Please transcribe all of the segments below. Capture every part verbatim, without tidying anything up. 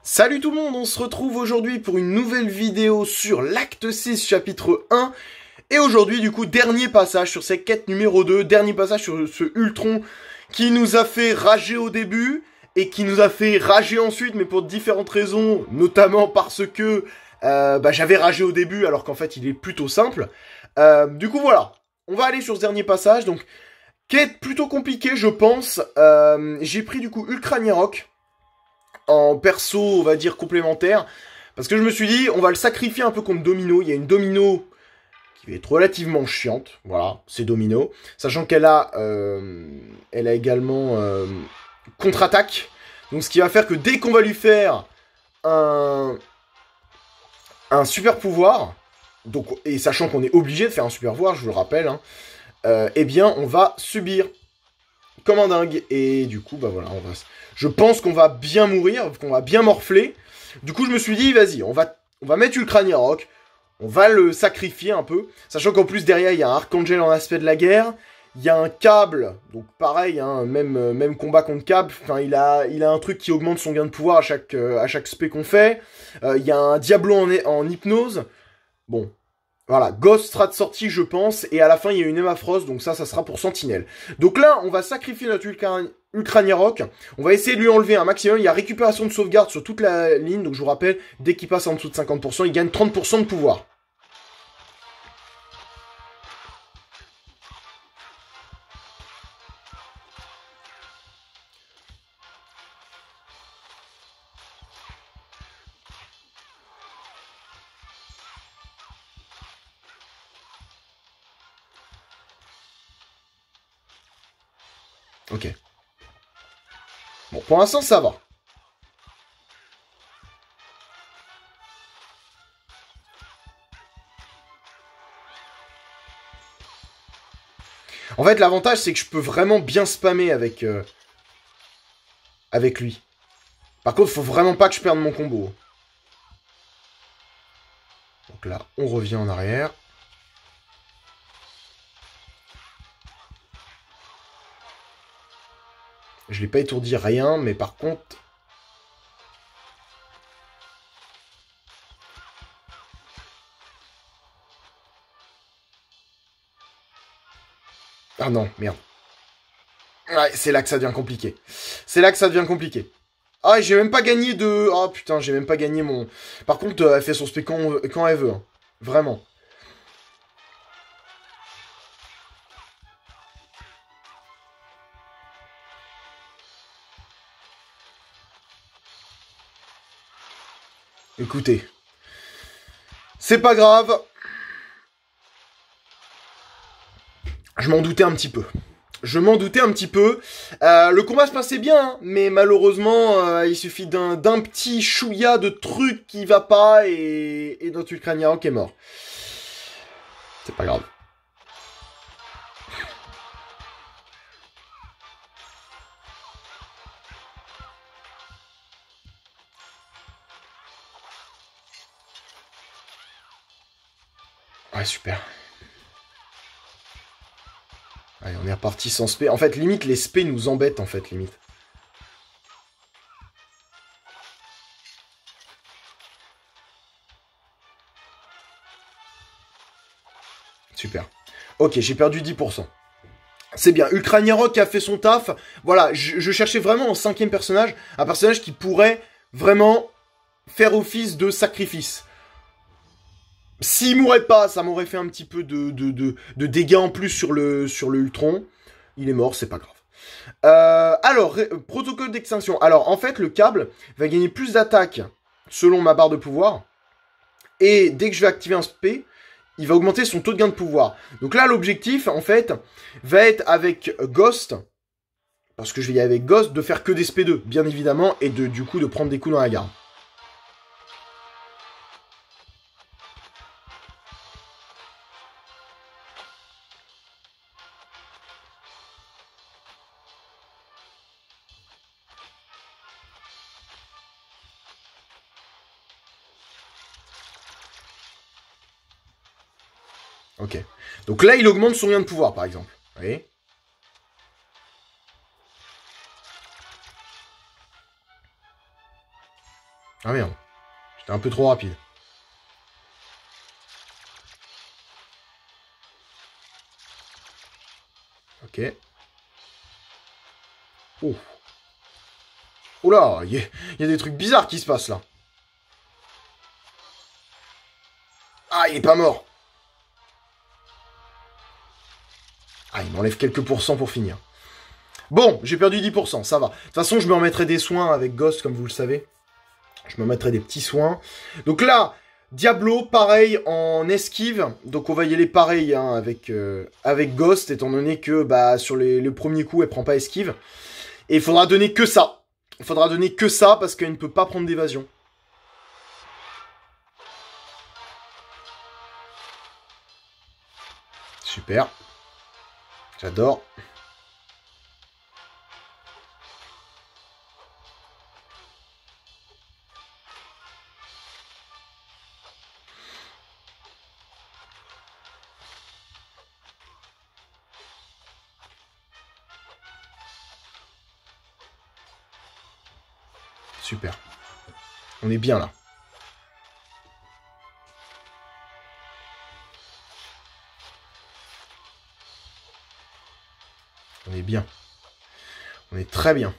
Salut tout le monde, on se retrouve aujourd'hui pour une nouvelle vidéo sur l'acte six chapitre un. Et aujourd'hui du coup, dernier passage sur cette quête numéro deux, dernier passage sur ce Ultron qui nous a fait rager au début et qui nous a fait rager ensuite, mais pour différentes raisons, notamment parce que euh, bah, j'avais ragé au début alors qu'en fait il est plutôt simple. Euh, du coup voilà, on va aller sur ce dernier passage, donc quête plutôt compliquée je pense. Euh, j'ai pris du coup Ultra Rock en perso, on va dire, complémentaire. Parce que je me suis dit, on va le sacrifier un peu contre Domino. Il y a une Domino qui va être relativement chiante. Voilà, c'est Domino. Sachant qu'elle a, euh, elle a également euh, contre-attaque. Donc ce qui va faire que dès qu'on va lui faire un, un super pouvoir, donc, et sachant qu'on est obligé de faire un super pouvoir, je vous le rappelle, hein, euh, eh bien on va subir comme un dingue. Et du coup, bah voilà, on va... je pense qu'on va bien mourir, qu'on va bien morfler. Du coup, je me suis dit, vas-y, on va, on va mettre Ultra Rock, on va le sacrifier un peu. Sachant qu'en plus, derrière, il y a un Archangel en aspect de la guerre. Il y a un câble, donc pareil, hein, même, euh, même combat contre câble. Enfin, il a, il a un truc qui augmente son gain de pouvoir à chaque, euh, à chaque spé qu'on fait. Euh, il y a un Diablo en, en hypnose. Bon, voilà, Ghost sera de sortie, je pense, et à la fin, il y a une Emma Frost, donc ça, ça sera pour Sentinelle. Donc là, on va sacrifier notre Ultra, Ultra Rock, on va essayer de lui enlever un maximum, il y a récupération de sauvegarde sur toute la ligne, donc je vous rappelle, dès qu'il passe en dessous de cinquante pour cent, il gagne trente pour cent de pouvoir. Ok. Bon, pour l'instant, ça va. En fait, l'avantage, c'est que je peux vraiment bien spammer avec, euh, avec lui. Par contre, faut vraiment pas que je perde mon combo. Donc là, on revient en arrière. Je l'ai pas étourdi rien, mais par contre... Ah non, merde. Ouais, c'est là que ça devient compliqué. C'est là que ça devient compliqué. Ah, j'ai même pas gagné de... Ah, putain, j'ai même pas gagné mon... Par contre, euh, elle fait son spé quand, quand elle veut. Hein. Vraiment. Écoutez. C'est pas grave. Je m'en doutais un petit peu. Je m'en doutais un petit peu. Euh, le combat se passait bien, hein, mais malheureusement, euh, il suffit d'un d'un petit chouïa de truc qui va pas et, et notre Ukrainien qui est mort. C'est pas grave. Ouais, super. Allez, on est reparti sans spé. En fait, limite, les spé nous embêtent, en fait, limite. Super. Ok, j'ai perdu dix pour cent. C'est bien. Ultra Rock a fait son taf. Voilà, je, je cherchais vraiment en cinquième personnage, un personnage qui pourrait vraiment faire office de sacrifice. S'il mourait pas, ça m'aurait fait un petit peu de, de, de, de dégâts en plus sur le, sur le Ultron. Il est mort, c'est pas grave. Euh, alors, protocole d'extinction. Alors, en fait, le câble va gagner plus d'attaque selon ma barre de pouvoir. Et dès que je vais activer un spé, il va augmenter son taux de gain de pouvoir. Donc là, l'objectif, en fait, va être avec Ghost, parce que je vais y aller avec Ghost, de faire que des S P deux, bien évidemment, et de, du coup, de prendre des coups dans la garde. Ok. Donc là, il augmente son gain de pouvoir, par exemple. Vous voyez ? Ah merde. J'étais un peu trop rapide. Ok. Oh. Oula, il y, y a des trucs bizarres qui se passent là. Ah, il est pas mort. Ah, il m'enlève quelques pourcents pour finir. Bon, j'ai perdu dix pour cent, ça va. De toute façon, je me remettrai des soins avec Ghost, comme vous le savez. Je me mettrai des petits soins. Donc là, Diablo, pareil, en esquive. Donc on va y aller pareil hein, avec, euh, avec Ghost, étant donné que bah, sur les, le premier coup, elle prend pas esquive. Et il faudra donner que ça. Il faudra donner que ça, parce qu'elle ne peut pas prendre d'évasion. Super. J'adore. Super. On est bien là. On est bien. On est très bien.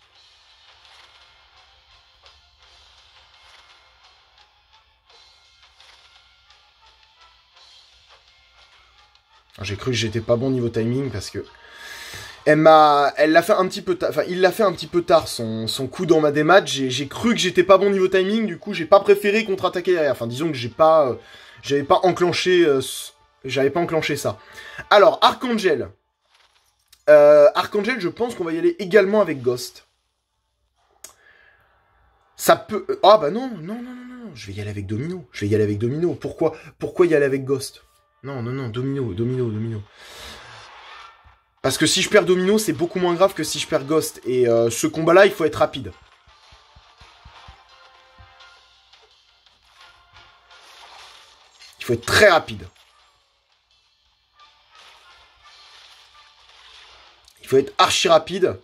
J'ai cru que j'étais pas bon niveau timing parce que elle m'a, elle l'a fait un petit peu tard, enfin il l'a fait un petit peu tard son, son coup dans ma démat. J'ai cru que j'étais pas bon niveau timing, du coup j'ai pas préféré contre-attaquer derrière. Enfin disons que j'ai pas, euh, j'avais pas enclenché, euh, j'avais pas enclenché ça. Alors Archangel, euh, Archangel, je pense qu'on va y aller également avec Ghost. Ça peut, ah bah non, non, non, non, non, je vais y aller avec Domino. Je vais y aller avec Domino. Pourquoi, pourquoi y aller avec Ghost? Non, non, non, Domino, Domino, Domino. Parce que si je perds Domino, c'est beaucoup moins grave que si je perds Ghost. Et euh, ce combat-là, il faut être rapide. Il faut être très rapide. Il faut être archi rapide.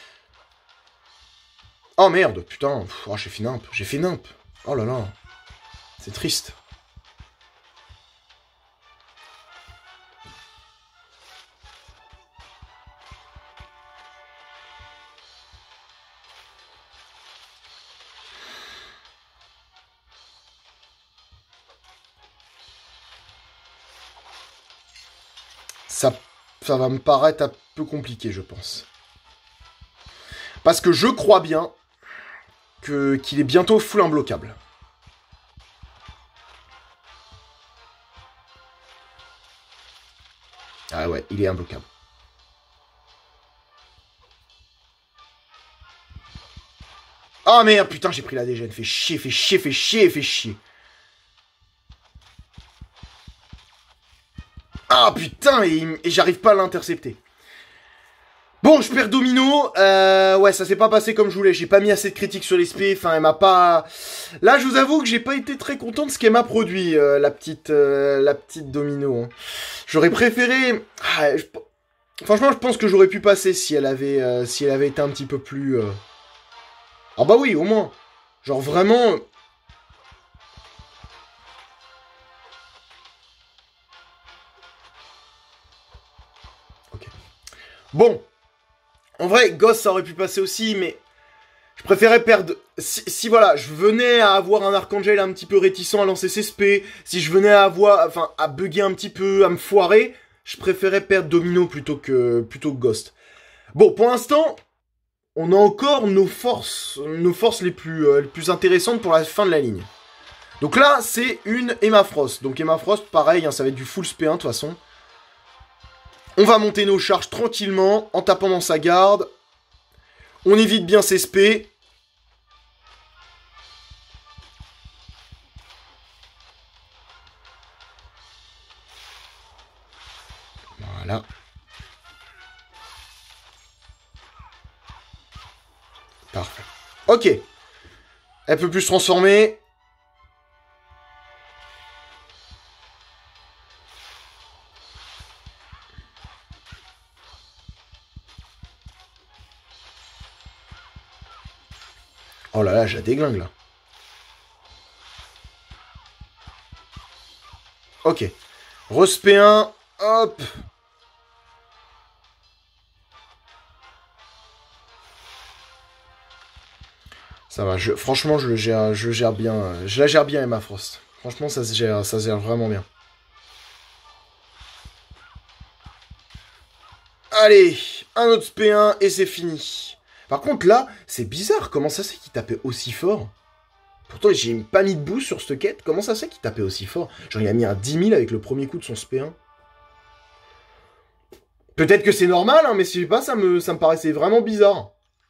Oh merde, putain. Oh, j'ai fait nimp. J'ai fait nimp. Oh là là. C'est triste. Ça, ça va me paraître un peu compliqué, je pense. Parce que je crois bien que qu'il est bientôt full imbloquable. Ah ouais, il est imbloquable. Ah merde, putain, j'ai pris la dégène. Fait chier, fait chier, fait chier, fait chier. Ah putain, et, et j'arrive pas à l'intercepter. Bon, je perds Domino. Euh, ouais, ça s'est pas passé comme je voulais. J'ai pas mis assez de critiques sur l'S P. Enfin, elle m'a pas... Là, je vous avoue que j'ai pas été très content de ce qu'elle m'a produit, euh, la petite euh, la petite Domino. Hein. J'aurais préféré... Ah, je... Franchement, je pense que j'aurais pu passer si elle avait, euh, si elle avait été un petit peu plus... Euh... Ah bah oui, au moins. Genre vraiment... Ok. Bon. En vrai, Ghost, ça aurait pu passer aussi, mais... Je préférais perdre... Si, si, voilà, je venais à avoir un Archangel un petit peu réticent à lancer ses S P, si je venais à avoir... Enfin, à bugger un petit peu, à me foirer, je préférais perdre Domino plutôt que, plutôt que Ghost. Bon, pour l'instant, on a encore nos forces, nos forces les plus, euh, les plus intéressantes pour la fin de la ligne. Donc là, c'est une Emma Frost. Donc Emma Frost, pareil, hein, ça va être du full S P un de toute façon. On va monter nos charges tranquillement, en tapant dans sa garde. On évite bien ses S P. Voilà. Parfait. Ok. Elle peut plus se transformer. Oh là là, j'ai la déglingue là. Ok. Respect un. Hop. Ça va, je, franchement, je le gère, je gère bien. Je la gère bien, Emma Frost. Franchement, ça se gère, ça se gère vraiment bien. Allez, un autre P un et c'est fini. Par contre, là, c'est bizarre. Comment ça se fait qu'il tapait aussi fort? Pourtant, j'ai pas mis de boost sur cette quête. Comment ça se fait qu'il tapait aussi fort? Genre, il a mis un dix mille avec le premier coup de son S P un. Peut-être que c'est normal, hein, mais je sais pas, ça me, ça me paraissait vraiment bizarre.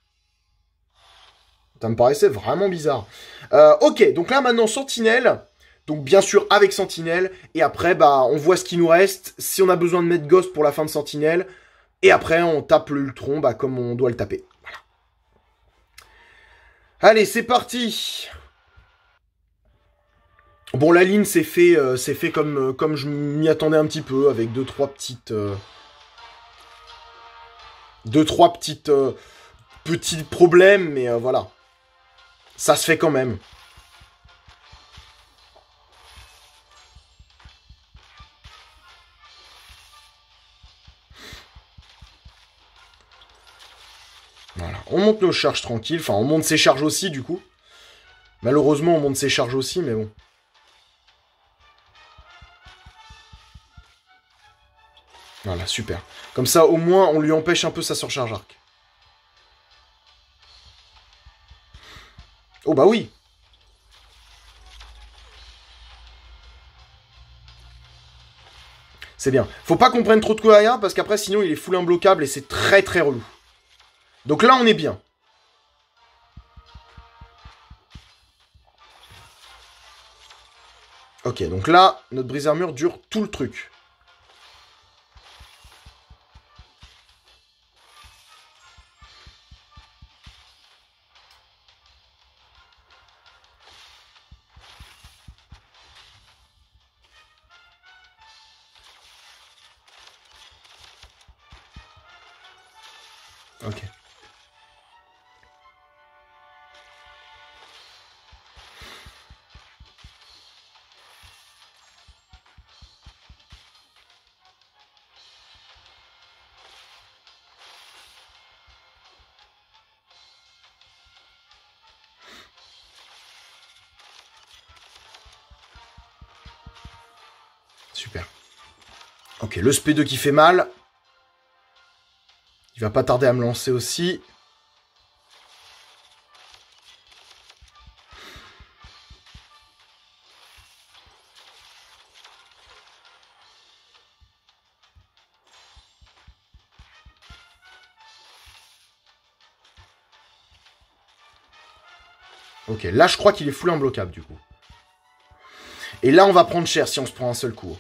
Ça me paraissait vraiment bizarre. Euh, ok, donc là, maintenant, Sentinelle. Donc, bien sûr, avec Sentinelle. Et après, bah, on voit ce qui nous reste. Si on a besoin de mettre Ghost pour la fin de Sentinelle. Et après, on tape le Ultron, bah, comme on doit le taper. Voilà. Allez, c'est parti. Bon, la ligne, c'est fait, euh, c'est fait comme, euh, comme je m'y attendais un petit peu, avec deux, trois petites... Euh, deux, trois petites... Euh, petits problèmes, mais euh, voilà. Ça se fait quand même. Voilà. On monte nos charges tranquilles. Enfin, on monte ses charges aussi, du coup. Malheureusement, on monte ses charges aussi, mais bon. Voilà, super. Comme ça, au moins, on lui empêche un peu sa surcharge arc. Oh bah oui. C'est bien. Faut pas qu'on prenne trop de coups derrière, parce qu'après, sinon, il est full imbloquable et c'est très très relou. Donc là, on est bien. Ok, donc là, notre brise-armure dure tout le truc. Ok. Super. Ok, le S P deux qui fait mal. Il va pas tarder à me lancer aussi. Ok, là je crois qu'il est full imbloquable du coup. Et là on va prendre cher si on se prend un seul coup.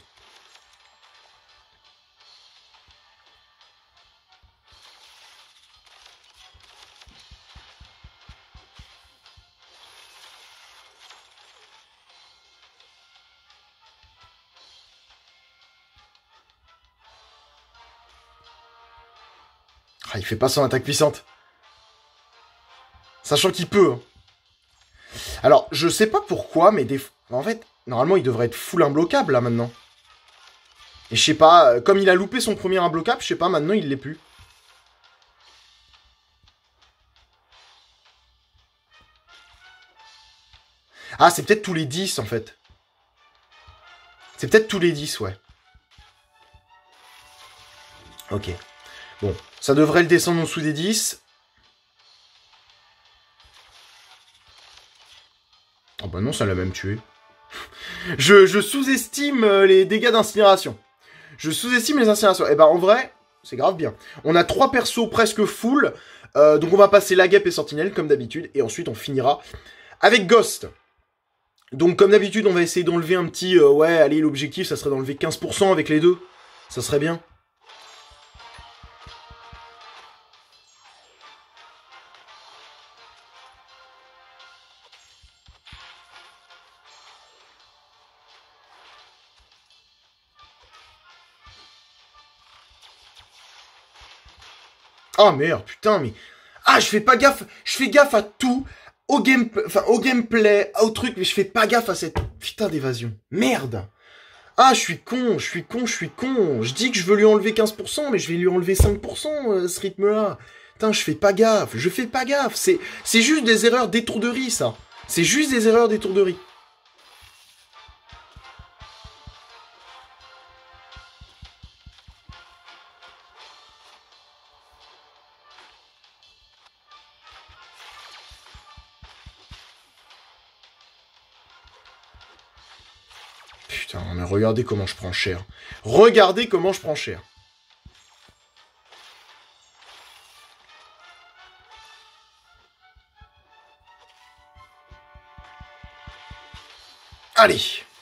Ah, il fait pas son attaque puissante. Sachant qu'il peut. Hein. Alors, je sais pas pourquoi, mais des... en fait, normalement, il devrait être full imbloquable, là, maintenant. Et je sais pas, comme il a loupé son premier imbloquable, je sais pas, maintenant, il l'est plus. Ah, c'est peut-être tous les dix, en fait. C'est peut-être tous les dix, ouais. Ok. Bon, ça devrait le descendre en dessous des dix. Oh bah non, ça l'a même tué. je je sous-estime les dégâts d'incinération. Je sous-estime les incinérations. Et bah en vrai, c'est grave bien. On a trois persos presque full. Euh, donc on va passer la guêpe et Sentinelle comme d'habitude. Et ensuite on finira avec Ghost. Donc comme d'habitude on va essayer d'enlever un petit... Euh, ouais, allez, l'objectif ça serait d'enlever quinze pour cent avec les deux. Ça serait bien. Oh merde, putain, mais... Ah, je fais pas gaffe, je fais gaffe à tout, au game, enfin, au gameplay, au truc, mais je fais pas gaffe à cette putain d'évasion. Merde. Ah, je suis con, je suis con, je suis con. Je dis que je veux lui enlever quinze pour cent, mais je vais lui enlever cinq pour cent, euh, ce rythme-là. Putain, je fais pas gaffe, je fais pas gaffe. C'est, c'est juste des erreurs d'étourderie, ça. C'est juste des erreurs d'étourderie. Putain, mais regardez comment je prends cher. Regardez comment je prends cher. Allez.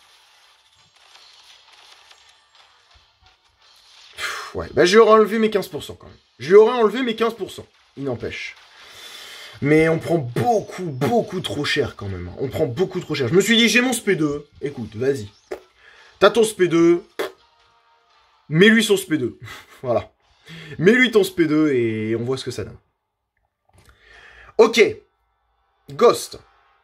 Pff, ouais, bah je lui aurais enlevé mes quinze pour cent quand même. Je lui aurais enlevé mes quinze pour cent. Il n'empêche. Mais on prend beaucoup, beaucoup trop cher quand même. On prend beaucoup trop cher. Je me suis dit, j'ai mon S P deux. Écoute, vas-y. T'as ton S P deux. Mets-lui son S P deux. Voilà. Mets-lui ton S P deux et on voit ce que ça donne. Ok. Ghost.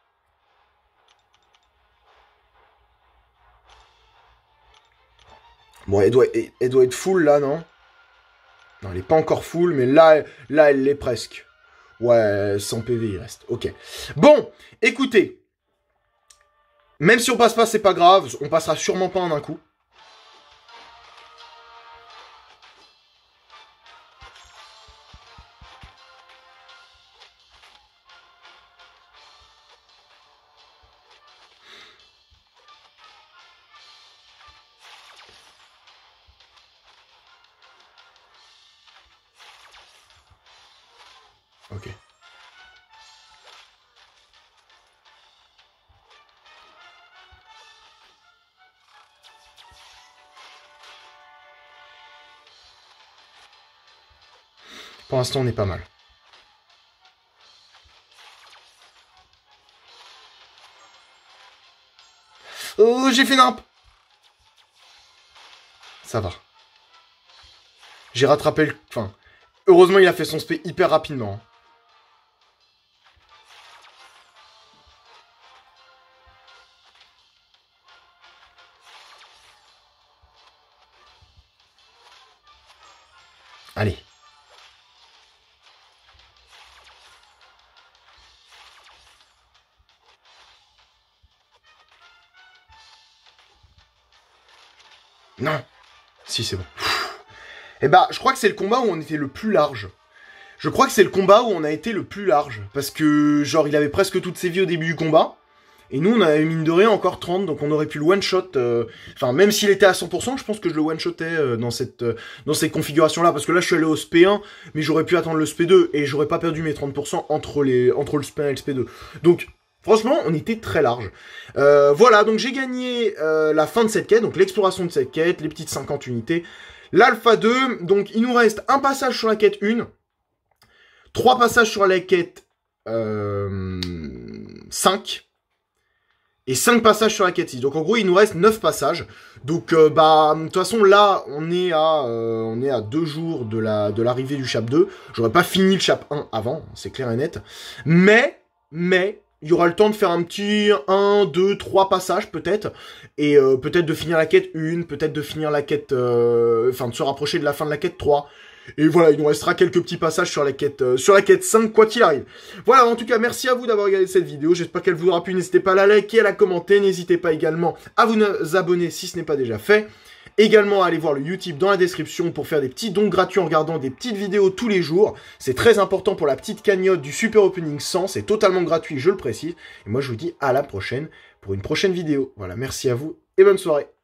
Bon, elle doit, elle doit être full, là, non? Non, elle est pas encore full, mais là, là elle l'est presque. Ouais, cent P V, il reste. Ok. Bon, écoutez. Même si on passe pas, c'est pas grave. On passera sûrement pas en un coup. Ok. Pour l'instant, on est pas mal. Oh, j'ai fait nimp. Ça va. J'ai rattrapé le... Enfin, heureusement, il a fait son spé hyper rapidement. Allez. Non. Si, c'est bon. Eh bah, je crois que c'est le combat où on était le plus large. Je crois que c'est le combat où on a été le plus large. Parce que, genre, il avait presque toutes ses vies au début du combat. Et nous, on avait, mine de rien, encore trente. Donc, on aurait pu le one-shot. Euh... Enfin, même s'il était à cent pour cent, je pense que je le one-shotais euh, dans cette euh, dans cette configuration-là. Parce que là, je suis allé au S P un. Mais j'aurais pu attendre le S P deux. Et j'aurais pas perdu mes trente pour cent entre, les, entre le S P un et le S P deux. Donc... Franchement, on était très large. Euh, voilà, donc j'ai gagné euh, la fin de cette quête, donc l'exploration de cette quête, les petites cinquante unités. L'Alpha deux, donc il nous reste un passage sur la quête un, trois passages sur la quête euh, cinq, et cinq passages sur la quête six. Donc en gros, il nous reste neuf passages. Donc euh, bah, de toute façon, là, on est à euh, on est à deux jours de la de l'arrivée du chapitre deux. J'aurais pas fini le chapitre un avant, c'est clair et net. Mais, mais... il y aura le temps de faire un petit un, deux, trois passages peut-être, et euh, peut-être de finir la quête un, peut-être de finir la quête, euh, enfin de se rapprocher de la fin de la quête trois, et voilà, il nous restera quelques petits passages sur la quête, euh, sur la quête cinq, quoi qu'il arrive. Voilà, en tout cas, merci à vous d'avoir regardé cette vidéo, j'espère qu'elle vous aura plu, n'hésitez pas à la liker, à la commenter, n'hésitez pas également à vous abonner si ce n'est pas déjà fait. Également, allez voir le YouTube dans la description pour faire des petits dons gratuits en regardant des petites vidéos tous les jours. C'est très important pour la petite cagnotte du Super Opening cent. C'est totalement gratuit, je le précise. Et moi, je vous dis à la prochaine pour une prochaine vidéo. Voilà, merci à vous et bonne soirée.